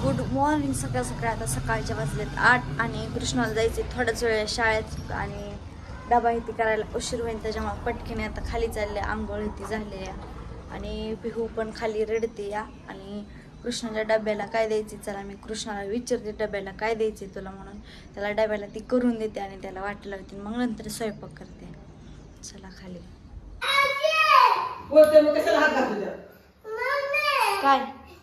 Good morning. सकाळ सकाळ आता सकाळच्या वाजलेत 8 आणि कृष्णाला जायचे थोड्याच वेळ शाळेत आणि डबा इथे करायला उशीर होईल त्याच्यामुळे पटकीने आता खाली चालले. आंघोळ इथे झाले आणि पिहू पण खाली रडते या. आणि कृष्णाच्या डब्याला काय द्यायचे चला मी कृष्णाला विचारते डब्याला काय द्यायचे तुला म्हणून. त्याला डब्याला ती करून देते आणि त्याला वाट लावते मग नंतर स्वयंपाक करते. चला खाली. काय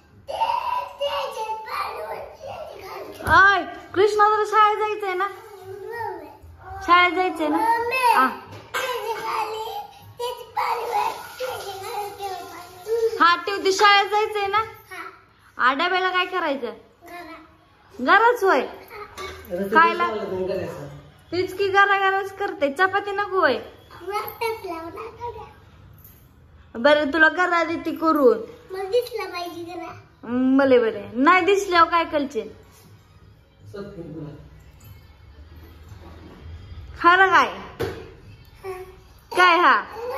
आय कृष्णा तुला शाळेत जायचंय ना. शाळेत जायचंय ना. हा ठेवते. शाळेत जायचंय ना. डब्याला काय करायचं घराच होय खायला तीच की घराघराच करते. चपाती नको होय. बरं तुला घरा देते करून बले बरे नाही दिसल्यावर काय कलचे खरं काय काय हा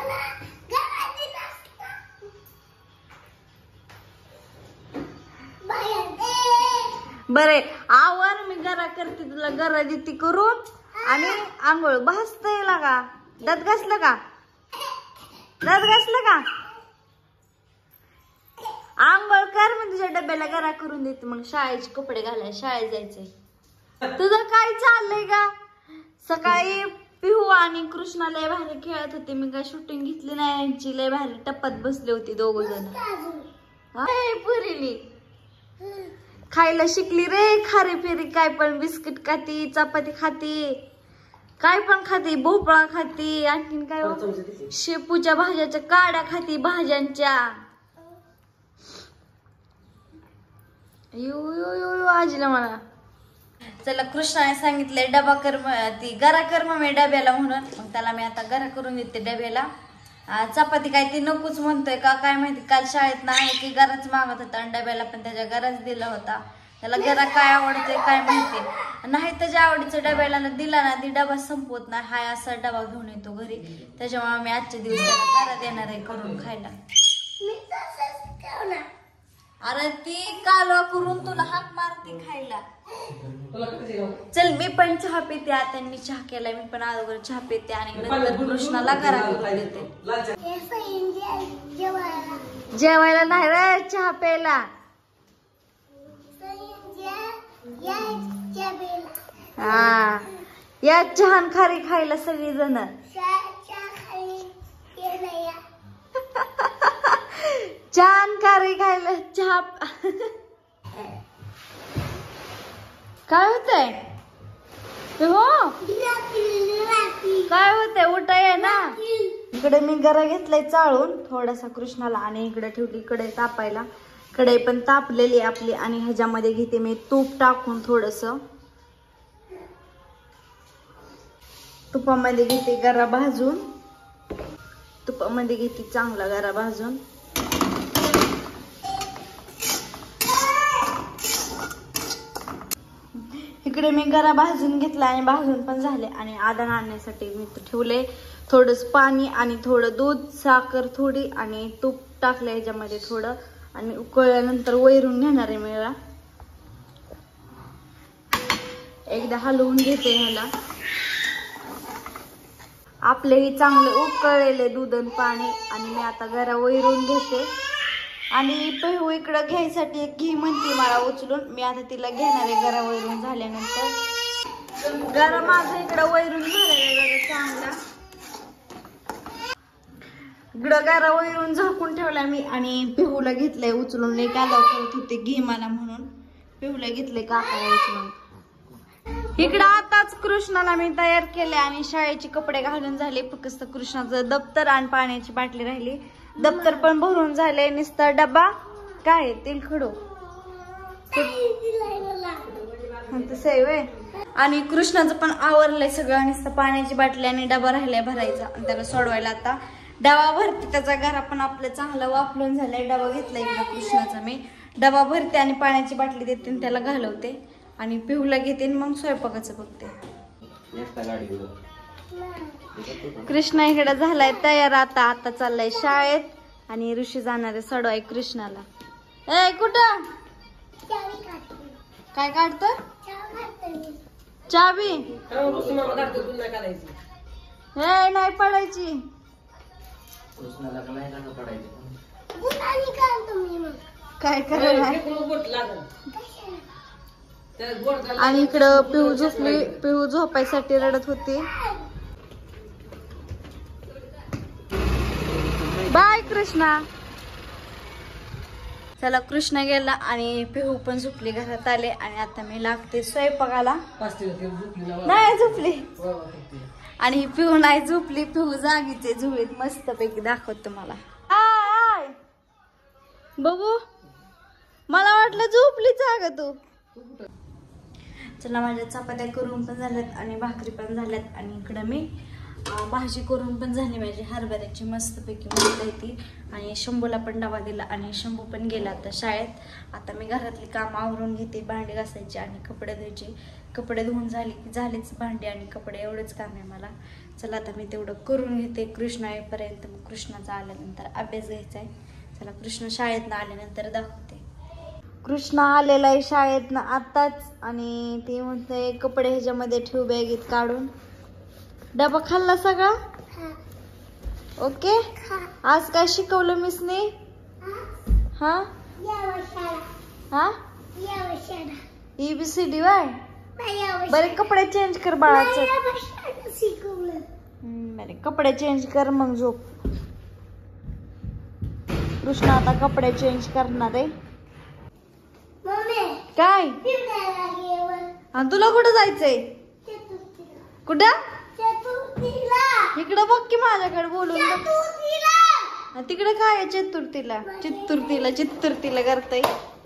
बरे आवर मी घरा करते तुला घरा देते करून आणि आंघोळ भासतय का दात घासलं का दात घासलं का आंघोळ कर मग तुझ्या डब्याला घरा करून देते मग शाळेचे कपडे घालाय शाळेत जायचंय. तुझं काय चाललंय का. सकाळी पिहू आणि कृष्णा लय भारी खेळत होते. मी काय शूटिंग घेतली नाही यांची. लय भारी टप्प्यात बसले होते दोघ जण. पुरीली खायला शिकली रे. खारी फेरी काय पण बिस्किट खाती चपाती खाती काय पण खाती भोपळा खाती आणखीन काय शेपूच्या भाज्याच्या काड्या खाती भाज्यांच्या. यू आजीला मला चला कृष्णाने सांगितलंय डबा कर ती गरा कर मग डब्याला म्हणून. मग त्याला मी आता गरा करून देते डब्याला. चपाती काय ती नकोच म्हणतोय का काय माहिती. काल शाळेत नाही की गराच मागत होता आणि डब्याला पण त्याच्या गराच दिला होता. त्याला गरा काय आवडतंय काय माहिती नाही. त्याच्या आवडीचा डब्याला दिला ना ती डबा संपवत नाही. हाय असा डबा घेऊन येतो घरी. त्याच्यामुळे मी आजच्या दिवस त्याला गरा देणार आहे करून खायला. अरे ती कालवा करून तुला हाक मारते खायला. चल मी पण चहा पिते. आता मी चहा केलाय. मी पण अगोदर चहा पिते आणि नंतर कृष्णाला गरा करून देते. जेवायला नाही रे चहा प्यायला. हा या चहा खारी खायला सगळी जण. छान खारी खायला चहा. काय होतंय हो काय होतंय उठाय ना. इकडे मी गरा घेतलाय चाळून थोडासा कृष्णाला आणि इकडे ठेवली कढई तापायला. कढई पण तापलेली आपली आणि ह्याच्यामध्ये घेते मी तूप टाकून थोडस. तुपामध्ये घेते गरा भाजून. तुपामध्ये घेते चांगला गरा भाजून. इकडे मी गरा भाजून घेतला आणि भाजून पण झाले आणि आदान आणण्यासाठी मी ठेवले थोडस पाणी आणि थोडं दूध साखर थोडी आणि तूप टाकलं ह्याच्यामध्ये थोडं आणि उकळल्यानंतर वैरून घेणार आहे मला. एकदा हलवून घेते ह्याला. आपले ही चांगले उकळलेले दूध आणि पाणी आणि मी आता गरा वैरून घेते. आणि पिहू इकडं घ्यायसाठी एक घी म्हणते मला उचलून. मी आता तिला घेणार आहे गरा वैरून झाल्यानंतर. गरा माझा इकडं वैरून झालेला आहे चांगला. इकडं गरा वैरून झाकून ठेवला मी आणि पिहूला घेतलंय उचलून. लई कालवा करत होते घे मला म्हणून पिहूला घेतलंय काकाला उचलून. इकडं आताच कृष्णाला मी तयार केले आणि शाळेचे कपडे घालून झाले. फक्त कृष्णाचं दप्तर आणि पाण्याची बाटली राहिली. दप्तर पण भरून झाले. नुसता डबा काय तेल खडू तसं आहे व्हय. आणि कृष्णाचं पण आवरलंय सगळं. नुसतं पाण्याची बाटली आणि डबा राहिलाय भरायचा आणि त्याला सोडवायला आता डबा भरते. त्याचा घरा पण आपलं चांगलं वापरून झालंय. डबा घेतलाय इकडं कृष्णाचा मी. डबा भरते आणि पाण्याची बाटली देते आणि त्याला घालवते आणि पिहूला घेते मग स्वयंपाकाचं बघते. कृष्णा इकडे झालाय तयार. आता चाललाय शाळेत आणि ऋषी जाणार आहे सोडवाय कृष्णाला. ए कुठं काय काढतोय? चाबी. हे नाही पडायची. काय करायला? आणि इकडं पिहू झोपली. पिहू झोपायसाठी रडत होती. बाय कृष्णा. चला कृष्णा गेला आणि पिहू पण झोपली. घरात आले आणि आता मी लागते स्वयंपाकाला. नाही झोपली आणि ही पिहू नाही झोपली. पिहू जागीचे झुळीत मस्त पैकी दाखवत तुम्हाला. बघू मला वाटलं झोपली जाग तू. चला माझ्या चपात्या करून पण झाल्यात आणि भाकरी पण झाल्यात आणि इकडं मी भाजी करून पण झाली माझी हरभऱ्याची मस्तपैकी मस्त आहे ती. आणि शंभूला पण डबा दिला आणि शंभू पण गेला आता शाळेत. आता मी घरातली काम आवरून घेते. भांडी घासायची आणि कपडे धुवायचे. कपडे धुवून झाली की झालीच भांडी आणि कपडे एवढंच काम आहे मला. चला आता मी तेवढं करून घेते कृष्णा येईपर्यंत. मग कृष्णाचा आल्यानंतर अभ्यास घ्यायचा आहे. चला कृष्ण शाळेतनं आल्यानंतर दाखवते. कृष्णा आलेला आहे शाळेतनं आताच आणि ते म्हणते कपडे ह्याच्यामध्ये ठेवू बॅगेत काढून. डबा खाल्ला सगळा? ओके. आज काय शिकवलं मिसने? हा हा ABCD वाय. बरे कपडे चेंज कर बाळाचं. बरे कपडे चेंज कर मग झोप. कृष्णा आता कपडे चेंज करणार आहे. काय तुला कुठं जायचंय? कुठं? इकडं बघ की माझ्याकडे बोलून. तिकडे काय आहे? चतुर्थीला. चित्तुर्तीला करताय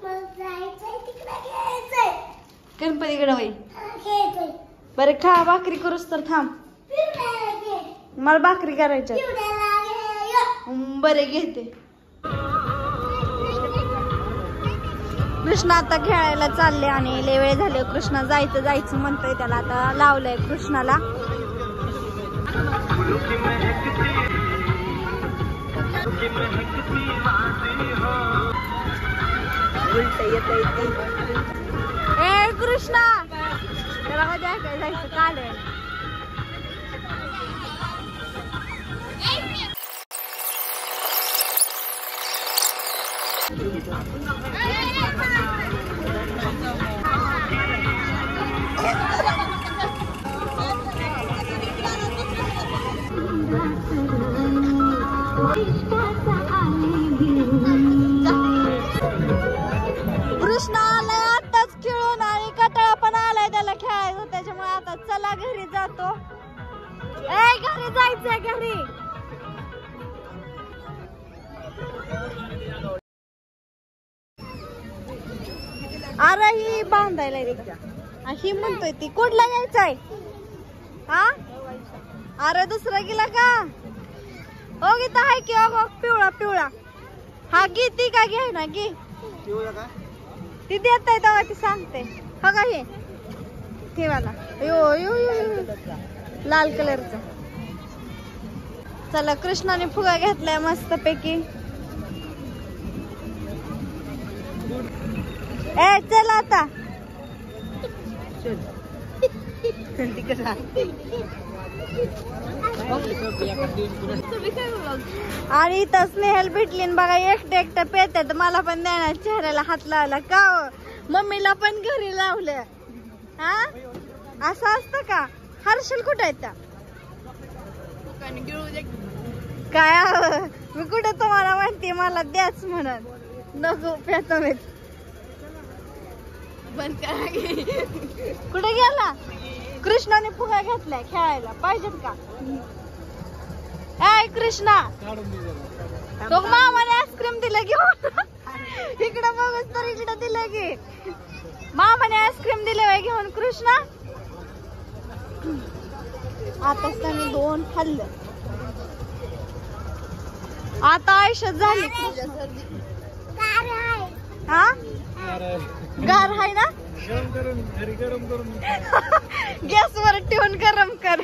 गणपतीकडे होई. बरे खा भाकरी करूस तर थांब. मला भाकरी करायच्या. बरे घेते. कृष्णा आता खेळायला चालले आणि लय वेळ झाले. कृष्णा जायचं म्हणतोय. त्याला आता लावलंय कृष्णाला. ए कृष्णा त्याला काय जायचं काढ. कृष्णा आलाय आताच खेळून आणि कटाळा पण आलाय त्याला खेळायचं. त्याच्यामुळे आता चला घरी जातो. घरी जायचंय घरी. अरे ही बांधायला ही म्हणतोय ती कुठला यायचंय? हा अरे दुसरा गेला का? ओ गीता आहे की पिवळा. हा गी ती का घे ना गी. ती देत आहे तेव्हा ती सांगते. हा का हे ठेवाला लाल कलरचा. चला कृष्णाने फुगा घेतलाय मस्त पैकी. चला आता. आणि इथं स्नेहल भेटली बघा. एकटं पेतात. मला पण देणार चेहऱ्याला हात लावला का? मम्मीला पण घरी लावलं. हा असं असतं का? हर्षल कुठं आहेत? काय मी कुठं तुम्हाला म्हणते मला द्याच म्हणून. नको पेतो मी. कुठे गेला? कृष्णाने फुगा घेतलाय खेळायला. पाहिजेत का? ऐ कृष्णा तो मामाने आईस्क्रीम दिलं घेऊन. इकडं बघच तर इकडं दिलं की. मामाने आईस्क्रीम दिले घेऊन कृष्णा. आताच त्याने 2 खाल्लं. आता आयुष्यात झाली. हा गार आहे ना? गॅसवर ठेवून गरम कर.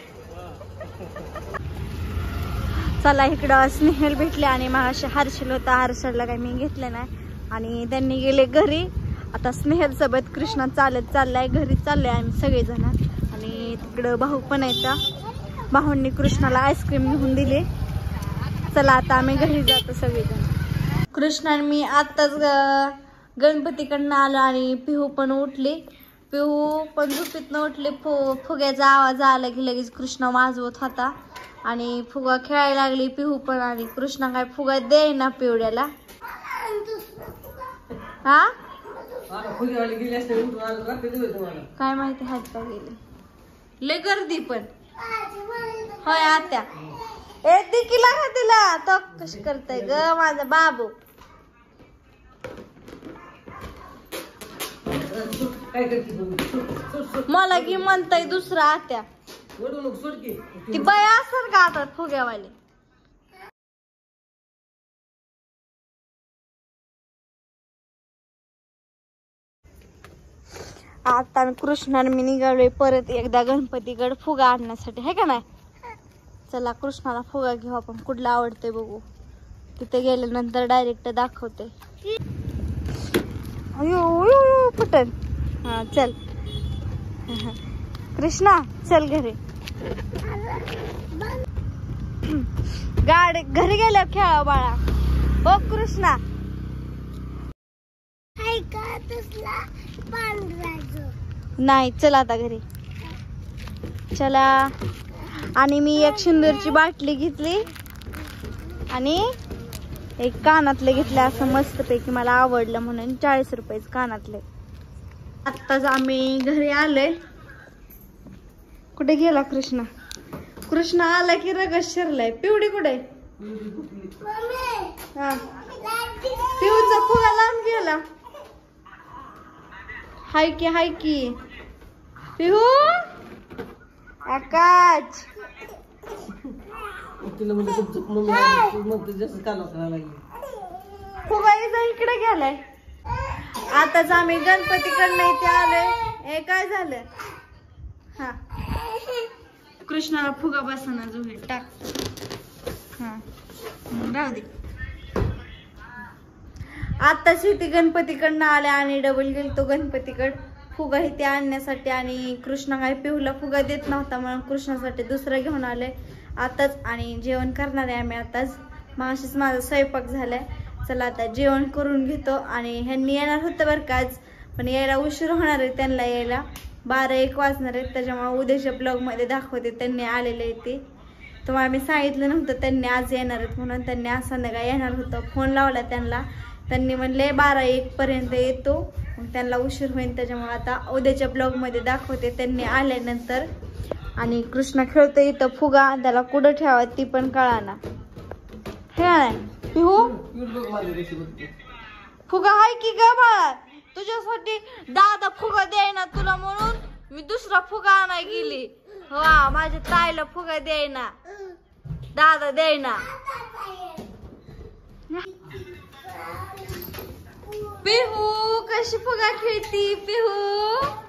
चला इकडं स्नेहल भेटले आणि मग हर्षल होता. हर्षलला काही मी घेतलं नाही आणि त्यांनी गेले घरी. आता स्नेहल सोबत कृष्णा चालत चाललाय, घरी चाललोय आम्ही सगळेजण. आणि तिकडं भाऊ पण आहेत, भाऊंनी कृष्णाला आईस्क्रीम घेऊन दिली. चला आता आम्ही घरी जातो सगळेजण. कृष्णा मी आताच गणपतीकडनं आलो आणि पिहू पण उठली. पिहू पण झोपेतनं उठली. फुग्याचा आवाज आला की लगेच कृष्णा वाजवत होता आणि फुगा खेळायला लागली पिहू पण. आणि कृष्णा काय फुगा देईना पिवड्याला. हा काय माहिती हात पाय गेले. लय गर्दी पण होय आत्या. ए दिकी लागा तिला. तो कशी करताय ग माझा बाबू. मला की म्हणताय दुसरा आत्या. ती बाय असं का आता फुग्यावाली. आता कृष्णाने मी निघालोय परत एकदा गणपतीकडे फुगा आणण्यासाठी, है का नाही. चला कृष्णाला फुगा घेऊ आपण, कुठला आवडते बघू. तिथे गेल्यानंतर डायरेक्ट दाखवते. अयो फुटन. हा चल कृष्णा चल घरी. गाडी घरी गेल्यावर खेळा बाळा. हो कृष्णा. नाही चला आता घरी चला. आणि मी एक सिंदूरची बाटली घेतली आणि एक कानातले घेतले असं मस्त पैकी, मला आवडलं म्हणून. 40 रुपयाचे कानातले. आत्ताच आम्ही घरी आलोय. कुठे गेला कृष्णा. कृष्णा आला की रगत शिरलाय. पिवडी कुठे. हा पिऊचा फुगा लांब गेला. हाय की पिहू. आकाश फुगा इकडे गेलाय. आताच आम्ही गणपतीकडनं इथे आलोय. हे काय झालं. हा कृष्णाला फुगा बसना जुळे टाक. हा राहू दे. आताच इथे गणपतीकडनं आले आणि डबल गेलतो गणपतीकड फुगा इथे आणण्यासाठी. आणि कृष्णा काय पिहूला फुगा देत नव्हता म्हणून कृष्णासाठी दुसरं घेऊन आले आताच. आणि जेवण करणार आहे आम्ही आताच. मागाशीच माझा स्वयंपाक झालाय. चला आता जेवण करून घेतो. आणि ह्यांनी येणार होतं बरं का आज, पण यायला उशीर होणार आहे त्यांना यायला. 12-1 वाजणार आहेत. त्याच्यामुळे उद्याच्या ब्लॉग मध्ये दाखवते त्यांनी आलेले ते. तुम्हाला मी सांगितलं नव्हतं त्यांनी आज येणार आहेत म्हणून. त्यांनी आज संध्याकाळी येणार होतं. फोन लावला त्यांना. त्यांनी म्हणले 12-1 पर्यंत येतो. मग त्यांना उशीर होईल त्याच्यामुळे आता उद्याच्या ब्लॉग मध्ये दाखवते त्यांनी आल्यानंतर. आणि कृष्णा खेळतो इथं फुगा. त्याला कुठं ठेवा ती पण कळाना. हे पिहू फुगा हाय की ग बाळा. तुझ्यासाठी दादा फुगा द्यायना तुला म्हणून मी दुसरा फुगा आणाय गेली. वा माझ्या ताईला फुगा द्यायना, दादा द्यायना. पिहू कशी फुगा खेळती पिहू.